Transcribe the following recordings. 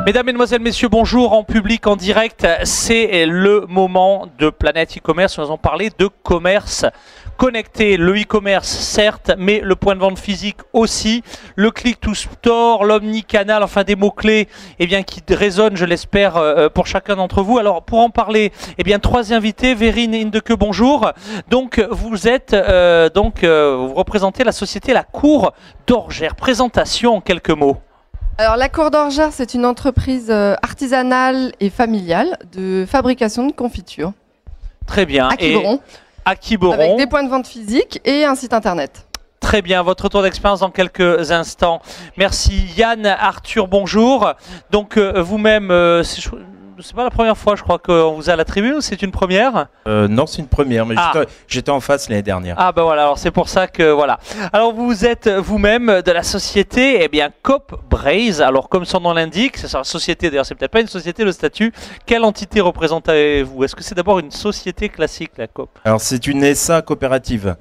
Mesdames, Mesdemoiselles, Messieurs, bonjour en public, en direct. C'est le moment de Planète e-commerce. Nous allons parler de commerce connecté. Le e-commerce, certes, mais le point de vente physique aussi. Le click to store, l'omnicanal, enfin des mots-clés qui résonnent, je l'espère, pour chacun d'entre vous. Alors, pour en parler, trois invités. Vérine Indeke, bonjour. Donc, vous êtes, vous représentez la société La Cour d'Orgères. Présentation en quelques mots. Alors, La Cour d'Orgères, c'est une entreprise artisanale et familiale de fabrication de confitures. Très bien. À Quiberon. À Quiberon. Avec des points de vente physiques et un site internet. Très bien, votre retour d'expérience dans quelques instants. Merci. Yann, Arthur, bonjour. Donc, vous-même, c'est pas la première fois, je crois, qu'on vous a à la tribune, ou c'est une première? Non, c'est une première, mais j'étais en face l'année dernière. Ah ben voilà, alors c'est pour ça que voilà. Alors vous êtes vous-même de la société, Coop Braze. Alors comme son nom l'indique, c'est sa société, d'ailleurs c'est peut-être pas une société, le statut. Quelle entité représentez-vous? Est-ce que c'est d'abord une société classique, la Coop? Alors c'est une SA coopérative.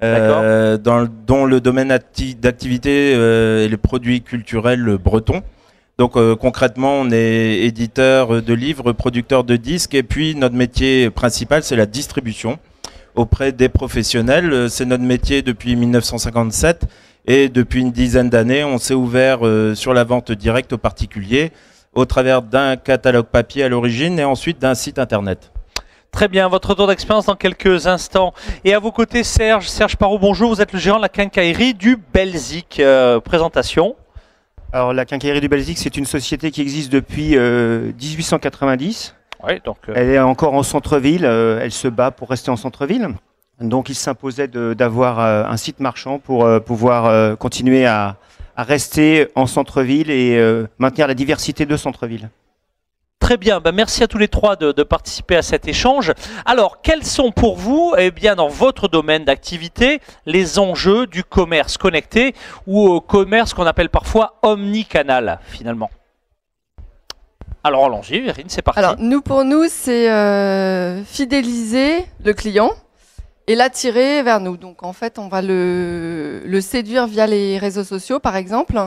Dont le domaine d'activité est le produit culturel breton. Donc concrètement, on est éditeur de livres, producteur de disques, et puis notre métier principal, c'est la distribution auprès des professionnels. C'est notre métier depuis 1957, et depuis une dizaine d'années, on s'est ouvert sur la vente directe aux particuliers, au travers d'un catalogue papier à l'origine, et ensuite d'un site internet. Très bien, votre retour d'expérience dans quelques instants. Et à vos côtés, Serge Parot, bonjour, vous êtes le gérant de la quincaillerie du Belzic. Présentation. Alors la quincaillerie du Belzic, c'est une société qui existe depuis 1890. Oui, donc, Elle est encore en centre-ville, elle se bat pour rester en centre-ville. Donc il s'imposait d'avoir un site marchand pour pouvoir continuer à rester en centre-ville et maintenir la diversité de centre-ville. Très bien, merci à tous les trois de participer à cet échange. Alors, quels sont pour vous, dans votre domaine d'activité, les enjeux du commerce connecté ou au commerce qu'on appelle parfois omnicanal, finalement? Alors, allons-y, Vérine, c'est parti. Alors, pour nous, c'est fidéliser le client et l'attirer vers nous. Donc, en fait, on va le séduire via les réseaux sociaux, par exemple.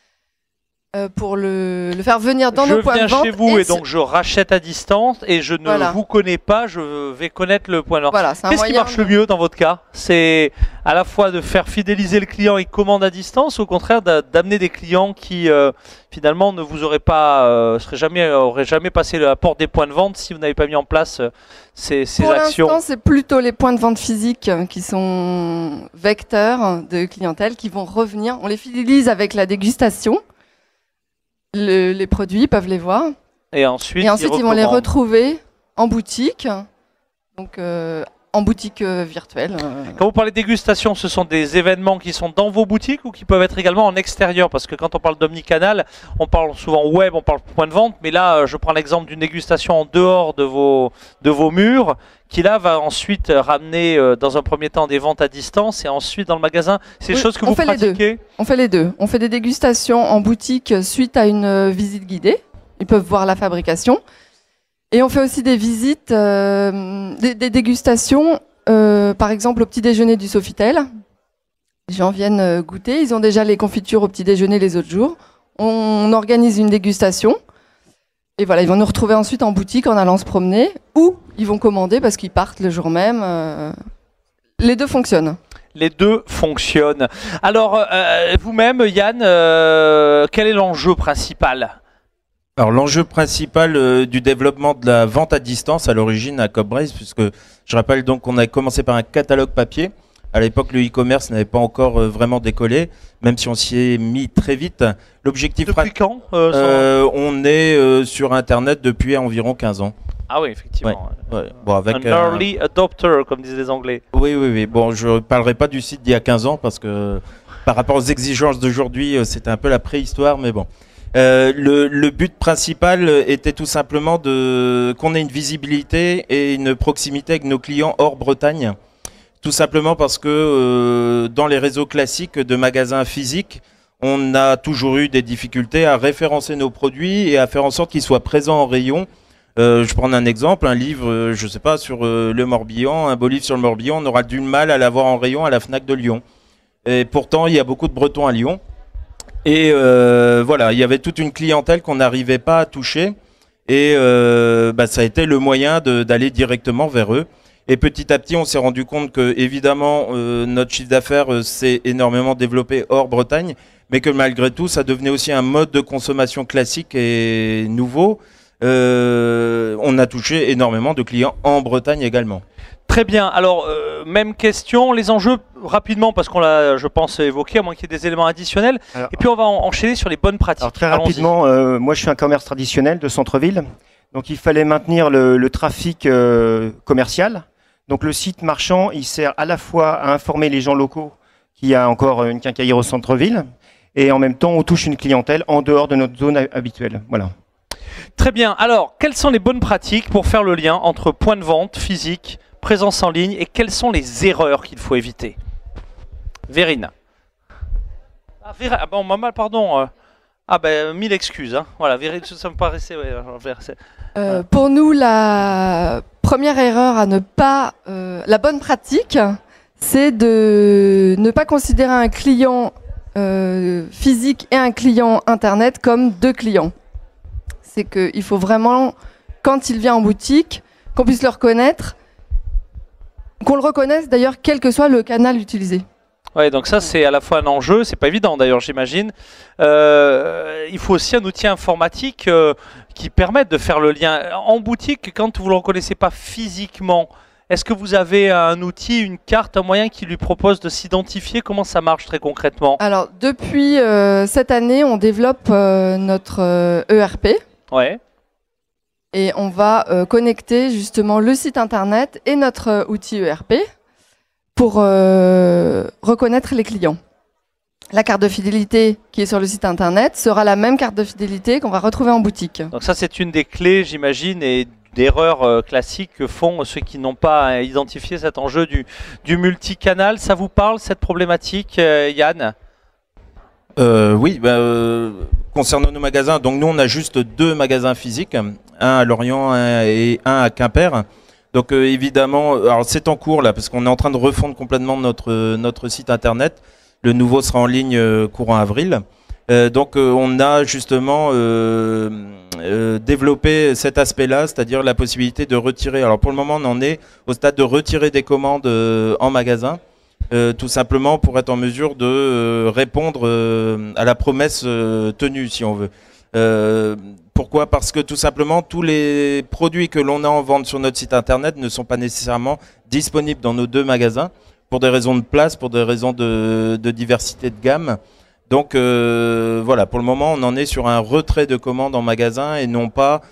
Pour le faire venir dans nos points de vente. Je viens chez vous et donc je rachète à distance et je ne vous connais pas, je vais connaître le point de vente. Voilà, qu'est-ce qui marche le mieux dans votre cas? C'est à la fois de faire fidéliser le client et commande à distance, ou au contraire d'amener des clients qui finalement ne vous auraient pas, auraient jamais passé la porte des points de vente si vous n'avez pas mis en place ces actions? Pour l'instant, c'est plutôt les points de vente physiques qui sont vecteurs de clientèle qui vont revenir. On les fidélise avec la dégustation. Les produits, peuvent les voir. Et ensuite ils vont les retrouver en boutique, donc en boutique virtuelle. Quand vous parlez de dégustation, ce sont des événements qui sont dans vos boutiques ou qui peuvent être également en extérieur? Parce que quand on parle d'omnicanal, on parle souvent web, on parle point de vente, mais là, je prends l'exemple d'une dégustation en dehors de vos murs, qui là va ensuite ramener dans un premier temps des ventes à distance et ensuite dans le magasin. C'est des choses que vous pratiquez? On fait les deux. On fait des dégustations en boutique suite à une visite guidée. Ils peuvent voir la fabrication. Et on fait aussi des visites, des dégustations, par exemple au petit déjeuner du Sofitel. Les gens viennent goûter. Ils ont déjà les confitures au petit déjeuner les autres jours. On organise une dégustation. Et voilà, ils vont nous retrouver ensuite en boutique en allant se promener, ou ils vont commander parce qu'ils partent le jour même. Les deux fonctionnent. Les deux fonctionnent. Alors, vous-même, Yann, quel est l'enjeu principal? Alors l'enjeu principal du développement de la vente à distance à l'origine à Coop Braze, puisque je rappelle donc qu'on a commencé par un catalogue papier. À l'époque, le e-commerce n'avait pas encore vraiment décollé, même si on s'y est mis très vite. L'objectif. Depuis quand on est sur Internet depuis environ 15 ans. Ah oui, effectivement. Ouais. Bon, avec un early adopter, comme disent les Anglais. Oui. Bon, je ne parlerai pas du site d'il y a 15 ans, parce que par rapport aux exigences d'aujourd'hui, c'était un peu la préhistoire, mais bon. Le but principal était tout simplement qu'on ait une visibilité et une proximité avec nos clients hors Bretagne. Tout simplement parce que dans les réseaux classiques de magasins physiques, on a toujours eu des difficultés à référencer nos produits et à faire en sorte qu'ils soient présents en rayon. Je prends un exemple, un livre, je sais pas, sur le Morbihan, un beau livre sur le Morbihan, on aura du mal à l'avoir en rayon à la Fnac de Lyon. Et pourtant, il y a beaucoup de Bretons à Lyon. Et voilà, il y avait toute une clientèle qu'on n'arrivait pas à toucher. Et ça a été le moyen d'aller directement vers eux. Et petit à petit, on s'est rendu compte que, évidemment, notre chiffre d'affaires s'est énormément développé hors Bretagne, mais que malgré tout, ça devenait aussi un mode de consommation classique et nouveau. On a touché énormément de clients en Bretagne également. Très bien. Alors, même question, les enjeux rapidement, parce qu'on l'a, je pense, évoqué, à moins qu'il y ait des éléments additionnels. Alors, et puis, on va enchaîner sur les bonnes pratiques. Alors, très rapidement, moi, je suis un commerce traditionnel de centre-ville. Donc, il fallait maintenir le trafic commercial. Donc, le site marchand, il sert à la fois à informer les gens locaux qu'il y a encore une quincaillerie au centre-ville, et en même temps, on touche une clientèle en dehors de notre zone habituelle. Voilà. Très bien. Alors, quelles sont les bonnes pratiques pour faire le lien entre point de vente physique, présence en ligne, et quelles sont les erreurs qu'il faut éviter? Vérine. Ah bon, maman, pardon. Mille excuses. Hein. Voilà, Vérine, ça me paraissait... Ouais, pour nous, la première erreur à ne pas... la bonne pratique, c'est de ne pas considérer un client physique et un client Internet comme deux clients. C'est qu'il faut vraiment, quand il vient en boutique, qu'on puisse le reconnaître, qu'on le reconnaisse d'ailleurs quel que soit le canal utilisé. Ouais, donc ça c'est à la fois un enjeu, c'est pas évident d'ailleurs j'imagine. Il faut aussi un outil informatique qui permette de faire le lien. En boutique, quand vous ne le reconnaissez pas physiquement, est-ce que vous avez un outil, une carte, un moyen qui lui propose de s'identifier? Comment ça marche très concrètement? Alors depuis cette année, on développe notre ERP. Ouais. Et on va connecter justement le site internet et notre outil ERP pour reconnaître les clients. La carte de fidélité qui est sur le site internet sera la même carte de fidélité qu'on va retrouver en boutique. Donc ça c'est une des clés j'imagine et d'erreurs classiques que font ceux qui n'ont pas identifié cet enjeu du multicanal. Ça vous parle cette problématique, Yann? Oui, concernant nos magasins, donc nous on a juste 2 magasins physiques, un à Lorient et un à Quimper. Donc évidemment, alors c'est en cours là parce qu'on est en train de refondre complètement notre site internet. Le nouveau sera en ligne courant avril. Donc on a justement développé cet aspect-là, c'est-à-dire la possibilité de retirer. Alors pour le moment on en est au stade de retirer des commandes en magasin. Tout simplement pour être en mesure de répondre à la promesse tenue, si on veut. Pourquoi? Parce que tout simplement, tous les produits que l'on a en vente sur notre site internet ne sont pas nécessairement disponibles dans nos 2 magasins, pour des raisons de place, pour des raisons de diversité de gamme. Donc voilà, pour le moment, on en est sur un retrait de commandes en magasin et non pas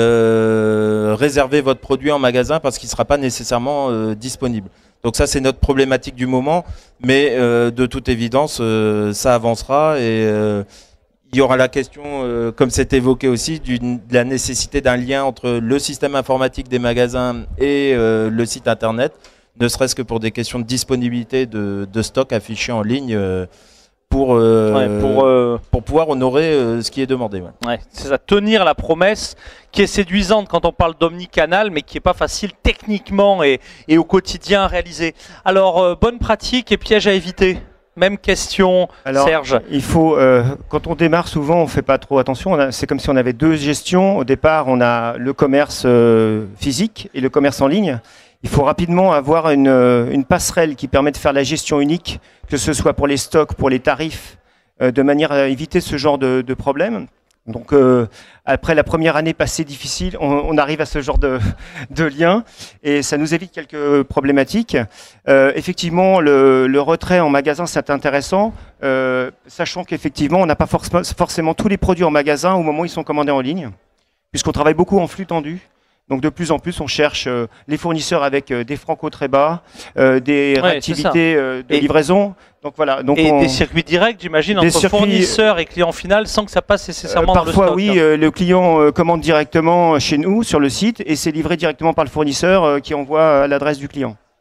réserver votre produit en magasin parce qu'il ne sera pas nécessairement disponible. Donc ça, c'est notre problématique du moment, mais de toute évidence, ça avancera et il y aura la question, comme c'est évoqué aussi, de la nécessité d'un lien entre le système informatique des magasins et le site internet, ne serait-ce que pour des questions de disponibilité de stock affiché en ligne pour pouvoir honorer ce qui est demandé. Ouais. Ouais, c'est ça, tenir la promesse qui est séduisante quand on parle d'omnicanal, mais qui n'est pas facile techniquement et au quotidien à réaliser. Alors, bonne pratique et piège à éviter. Même question, alors, Serge. Il faut, quand on démarre, souvent, on ne fait pas trop attention. C'est comme si on avait 2 gestions. Au départ, on a le commerce physique et le commerce en ligne. Il faut rapidement avoir une passerelle qui permet de faire la gestion unique, que ce soit pour les stocks, pour les tarifs, de manière à éviter ce genre de problème. Donc, après la première année passée difficile, on arrive à ce genre de lien et ça nous évite quelques problématiques. Effectivement, le retrait en magasin, c'est intéressant, sachant qu'effectivement, on n'a pas forcément tous les produits en magasin au moment où ils sont commandés en ligne, puisqu'on travaille beaucoup en flux tendu. Donc de plus en plus, on cherche les fournisseurs avec des francos très bas, des réactivités de livraison. Donc voilà. Donc des circuits directs, j'imagine, entre fournisseurs et clients final, sans que ça passe nécessairement dans le stock. Parfois, oui, le client commande directement chez nous sur le site et c'est livré directement par le fournisseur qui envoie à l'adresse du client.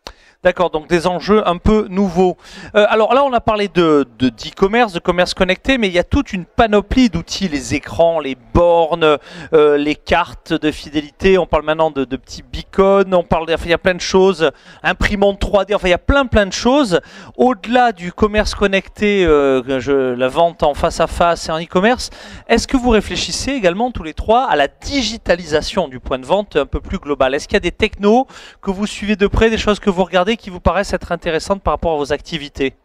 D'accord, donc des enjeux un peu nouveaux. Alors là, on a parlé d'e-commerce, de commerce connecté, mais il y a toute une panoplie d'outils, les écrans, les bornes, les cartes de fidélité. On parle maintenant de petits beacons, enfin, il y a plein de choses, imprimantes 3D, enfin il y a plein de choses. Au-delà du commerce connecté, la vente en face à face et en e-commerce, est-ce que vous réfléchissez également tous les trois à la digitalisation du point de vente un peu plus global? Est-ce qu'il y a des technos que vous suivez de près, des choses que vous regardez qui vous paraissent être intéressantes par rapport à vos activités?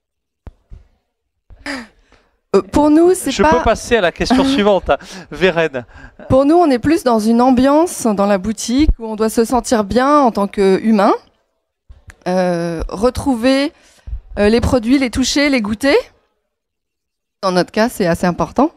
Pour nous, c'est pas... Je peux passer à la question suivante, hein. Vérène. Pour nous, on est plus dans une ambiance dans la boutique où on doit se sentir bien en tant qu'humain, retrouver les produits, les toucher, les goûter. Dans notre cas, c'est assez important.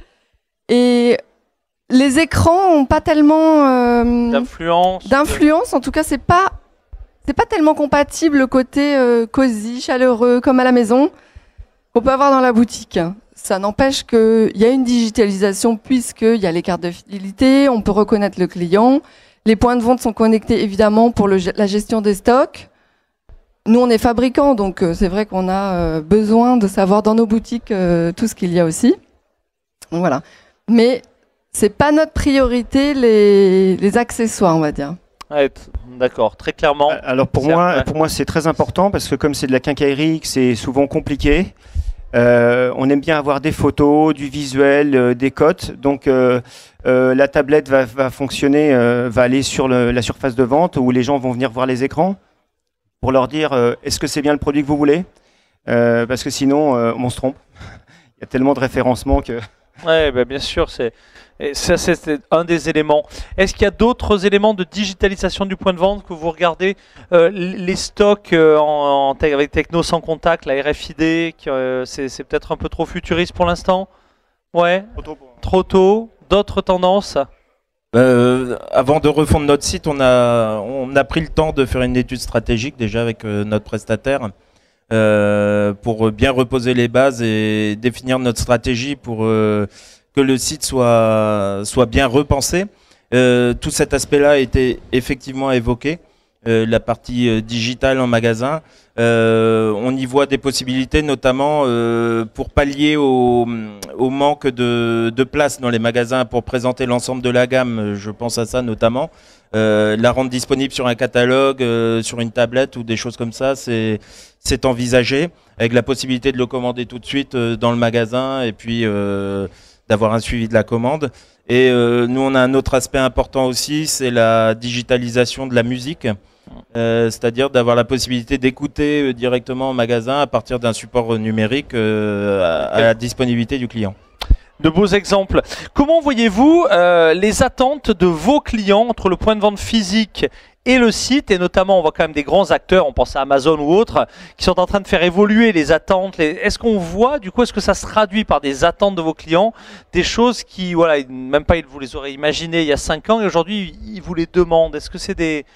Et les écrans n'ont pas tellement d'influence. En tout cas, c'est pas tellement compatible le côté cosy, chaleureux, comme à la maison, qu'on peut avoir dans la boutique. Ça n'empêche qu'il y a une digitalisation puisqu'il y a les cartes de fidélité, on peut reconnaître le client. Les points de vente sont connectés évidemment pour la gestion des stocks. Nous, on est fabricants, donc c'est vrai qu'on a besoin de savoir dans nos boutiques tout ce qu'il y a aussi. Donc, voilà. Mais c'est pas notre priorité, les accessoires, on va dire. Ouais, d'accord, très clairement. Alors pour moi, c'est très important parce que comme c'est de la quincaillerie, c'est souvent compliqué. On aime bien avoir des photos, du visuel, des cotes. Donc la tablette va fonctionner, va aller sur la surface de vente où les gens vont venir voir les écrans pour leur dire est-ce que c'est bien le produit que vous voulez, parce que sinon on se trompe. Il y a tellement de référencement que... Oui, bah bien sûr, c'est un des éléments. Est-ce qu'il y a d'autres éléments de digitalisation du point de vente que vous regardez? Les stocks avec techno sans contact, la RFID, c'est peut-être un peu trop futuriste pour l'instant? Ouais, trop tôt. D'autres tendances? Avant de refondre notre site, on a pris le temps de faire une étude stratégique déjà avec notre prestataire pour bien reposer les bases et définir notre stratégie pour que le site soit bien repensé. Tout cet aspect-là a été effectivement évoqué, la partie digitale en magasin. On y voit des possibilités, notamment pour pallier au manque de place dans les magasins pour présenter l'ensemble de la gamme. Je pense à ça notamment. La rendre disponible sur un catalogue, sur une tablette ou des choses comme ça, c'est envisagé, avec la possibilité de le commander tout de suite dans le magasin et puis d'avoir un suivi de la commande. Et nous, on a un autre aspect important aussi, c'est la digitalisation de la musique, c'est-à-dire d'avoir la possibilité d'écouter directement en magasin à partir d'un support numérique à la disponibilité du client. De beaux exemples. Comment voyez-vous les attentes de vos clients entre le point de vente physique et le site, et notamment on voit quand même des grands acteurs, on pense à Amazon ou autres, qui sont en train de faire évoluer les attentes. Est-ce qu'on voit, du coup, est-ce que ça se traduit par des attentes de vos clients, des choses qui, voilà, même pas vous les aurez imaginées il y a 5 ans et aujourd'hui ils vous les demandent? Est-ce que c'est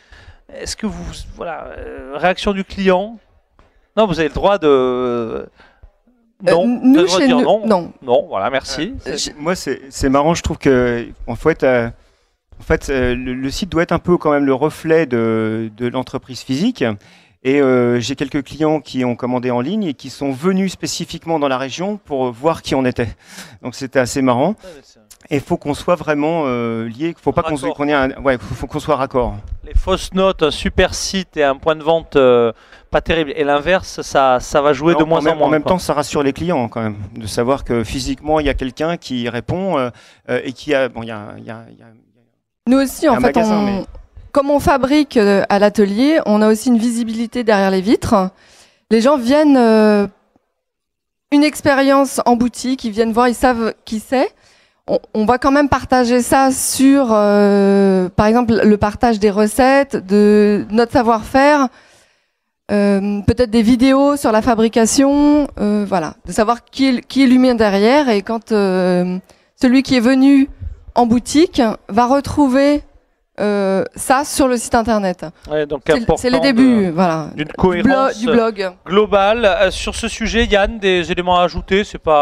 réaction du client? Non, vous avez le droit de... Non, nous, chez nous, non. Non, voilà, merci. Moi, c'est marrant, je trouve que en fait, le site doit être un peu quand même le reflet de l'entreprise physique. Et j'ai quelques clients qui ont commandé en ligne et qui sont venus spécifiquement dans la région pour voir qui on était. Donc c'était assez marrant. Et il faut qu'on soit vraiment lié. Faut pas faut qu'on soit raccord. Les fausses notes, un super site et un point de vente pas terrible. Et l'inverse, ça va jouer de moins en moins. En même temps, ça rassure les clients quand même de savoir que physiquement il y a quelqu'un qui répond et qui a. Bon, il y a Nous aussi, en fait, comme on fabrique à l'atelier, on a aussi une visibilité derrière les vitres. Les gens viennent une expérience en boutique, ils viennent voir, ils savent qui c'est. On va quand même partager ça sur, par exemple, le partage des recettes, de notre savoir-faire, peut-être des vidéos sur la fabrication, voilà, de savoir qui est l'humain derrière. Et quand celui qui est venu en boutique va retrouver ça sur le site internet. Ouais, c'est les débuts, voilà, d'une cohérence du blog globale. Sur ce sujet, Yann, des éléments à ajouter? C'est pas...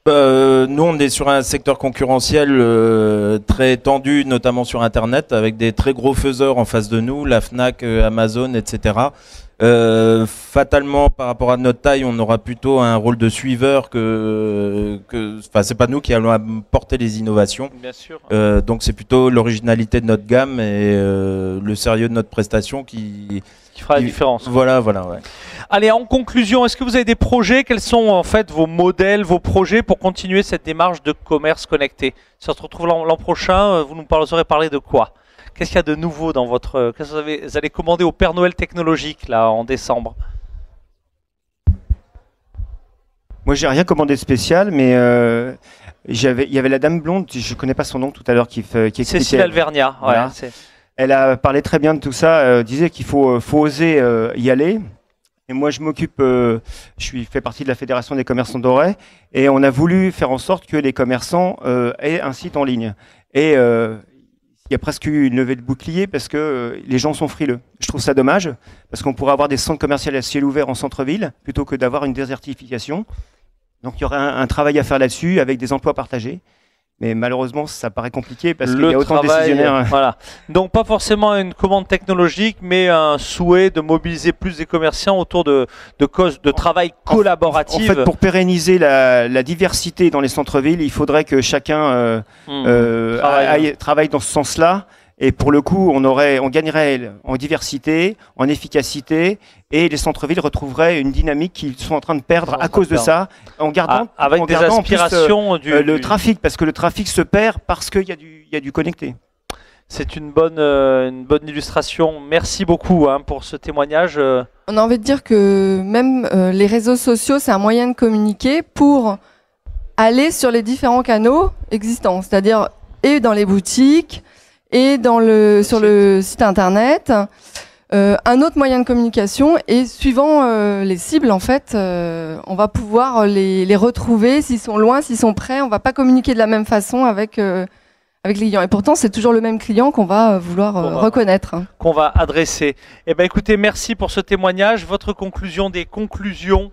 Nous, on est sur un secteur concurrentiel très tendu, notamment sur Internet, avec des très gros faiseurs en face de nous, la Fnac, Amazon, etc. Fatalement, par rapport à notre taille, on aura plutôt un rôle de suiveur enfin, c'est pas nous qui allons porter les innovations. Bien sûr. Donc, c'est plutôt l'originalité de notre gamme et le sérieux de notre prestation qui fera la différence. Voilà, ouais. Allez, en conclusion, est-ce que vous avez des projets? Quels sont en fait vos modèles, vos projets pour continuer cette démarche de commerce connecté? Si on se retrouve l'an prochain, vous nous aurez parlé de quoi? Qu'est-ce qu'il y a de nouveau dans votre... Qu'est-ce que vous allez commander au Père Noël technologique là en décembre? Moi, j'ai rien commandé de spécial, mais il y avait la dame blonde, je connais pas son nom tout à l'heure, qui expliquait. Cécile Alvernia. Voilà. Ouais, elle a parlé très bien de tout ça, disait qu'il faut oser y aller. Et moi, je fais partie de la Fédération des commerçants d'Auray, et on a voulu faire en sorte que les commerçants aient un site en ligne. Et il y a presque eu une levée de bouclier parce que les gens sont frileux. Je trouve ça dommage, parce qu'on pourrait avoir des centres commerciaux à ciel ouvert en centre-ville, plutôt que d'avoir une désertification. Donc il y aurait un travail à faire là-dessus, avec des emplois partagés. Mais malheureusement, ça paraît compliqué parce qu'il y a autant de décisionnaires. Voilà. Donc pas forcément une commande technologique, mais un souhait de mobiliser plus des commerçants autour de causes de travail collaboratif. En fait, pour pérenniser la diversité dans les centres-villes, il faudrait que chacun travaille dans ce sens-là. Et pour le coup, on gagnerait en diversité, en efficacité, et les centres-villes retrouveraient une dynamique qu'ils sont en train de perdre à cause de ça, en gardant, avec des aspirations le trafic, parce que le trafic se perd parce qu'il y a du connecté. C'est une bonne illustration. Merci beaucoup pour ce témoignage. On a envie de dire que même les réseaux sociaux, c'est un moyen de communiquer pour aller sur les différents canaux existants, c'est-à-dire et dans les boutiques, et sur le site internet. Un autre moyen de communication, et suivant les cibles, en fait, on va pouvoir les retrouver, s'ils sont loin, s'ils sont près. On va pas communiquer de la même façon avec les clients. Et pourtant, c'est toujours le même client qu'on va vouloir reconnaître. Qu'on va adresser. Eh ben, écoutez, merci pour ce témoignage. Votre conclusion des conclusions?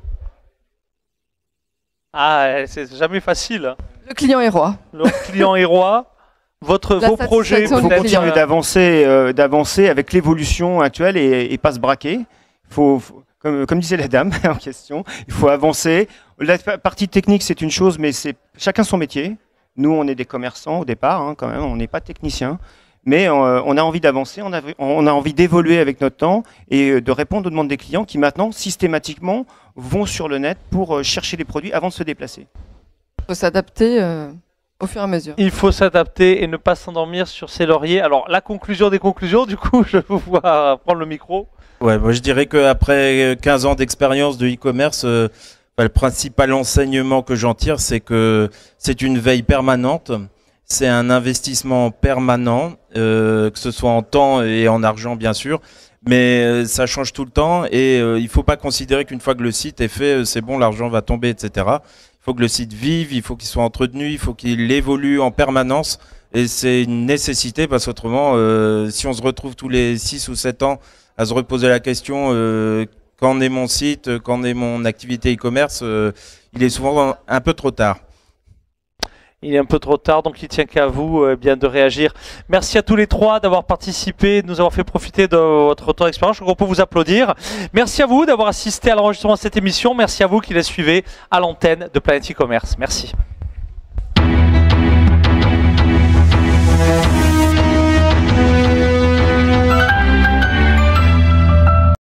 Ah, c'est jamais facile. Le client est roi. Le client est roi. Vos projets, il faut continuer d'avancer avec l'évolution actuelle et pas se braquer. Comme disait la dame en question, il faut avancer. La partie technique, c'est une chose, mais c'est chacun son métier. Nous, on est des commerçants au départ, quand même, on n'est pas techniciens. Mais on a envie d'avancer, on a envie d'évoluer avec notre temps et de répondre aux demandes des clients qui maintenant, systématiquement, vont sur le net pour chercher les produits avant de se déplacer. Il faut s'adapter au fur et à mesure. Il faut s'adapter et ne pas s'endormir sur ses lauriers. Alors, la conclusion des conclusions, du coup, je vous vois prendre le micro. Ouais, moi je dirais qu'après 15 ans d'expérience de e-commerce, le principal enseignement que j'en tire, c'est que c'est une veille permanente, c'est un investissement permanent, que ce soit en temps et en argent bien sûr, mais ça change tout le temps et il ne faut pas considérer qu'une fois que le site est fait, c'est bon, l'argent va tomber, etc. Il faut que le site vive, il faut qu'il soit entretenu, il faut qu'il évolue en permanence. Et c'est une nécessité parce qu'autrement, si on se retrouve tous les 6 ou 7 ans à se reposer la question quand est mon site, quand est mon activité e-commerce, il est souvent un peu trop tard. Il est un peu trop tard, donc il ne tient qu'à vous bien de réagir. Merci à tous les trois d'avoir participé, de nous avoir fait profiter de votre retour d'expérience. Je crois qu'on peut vous applaudir. Merci à vous d'avoir assisté à l'enregistrement de cette émission. Merci à vous qui la suivez à l'antenne de Planète e-commerce. Merci.